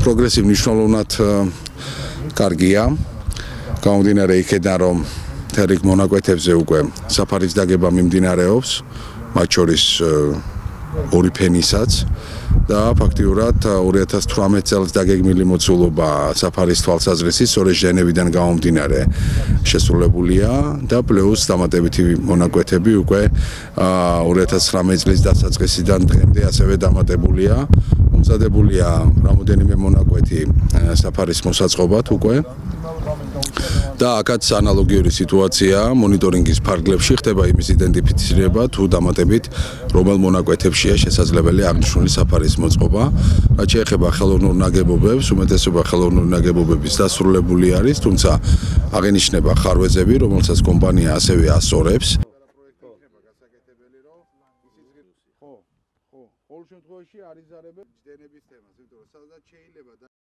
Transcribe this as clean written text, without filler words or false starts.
პროგრესი მნიშვნელოვნად კარგია. გამომდინარე იქედან, რომ მთელ რიგ მონაკვეთებზე უკვე საფარის დაგება მიმდინარეობს, მათ შორის ორი ფენისაც და ფაქტიურად 2018 წელს დაგეგმილი მოცულობა საფარის თვალსაზრისით სწორედ ჟენევიდან გამომდინარე შესრულებულია და პლუს დამატებითი მონაკვეთები უკვე 2019 წლის დასაწყისიდან დღემდე ასევე დამატებულია. მომზადებულია რამოდენიმე მონაკვეთი საფარის მოსაწყობად უკვე. და აქაც ანალოგიური სიტუაცია მონიტორინგის ფარგლებში ხდება იმის იდენტიფიცირება თუ დამატებით რომელ მონაკვეთებშია შესაძლებელი აღნიშნული საფარის მოწყობა. რაც შეეხება ხელოვნურ ნაგებობებს, უმეტესობა ხელოვნური ნაგებობების დასრულებული არის, თუმცა აღინიშნება ხარვეზები, რომელსაც კომპანია ასევე ასწორებს. ყოველ შემთხვევაში არის ზარები ჯდენების თემას, იმიტომ რომ სადაც შეიძლება